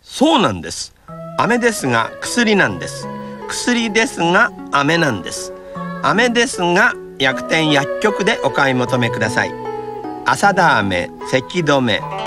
そうなんです。飴ですが薬なんです。薬ですが飴なんです。飴ですが薬店薬局でお買い求めください。朝田飴、咳止め、